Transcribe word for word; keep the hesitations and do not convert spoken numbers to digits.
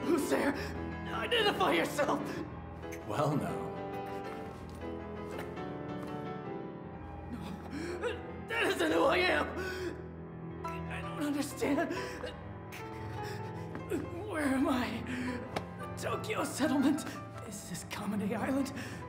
Who's there? Identify yourself! Well, now. No, that isn't who I am! I don't understand. Where am I? Tokyo settlement? Is this Kamine Island?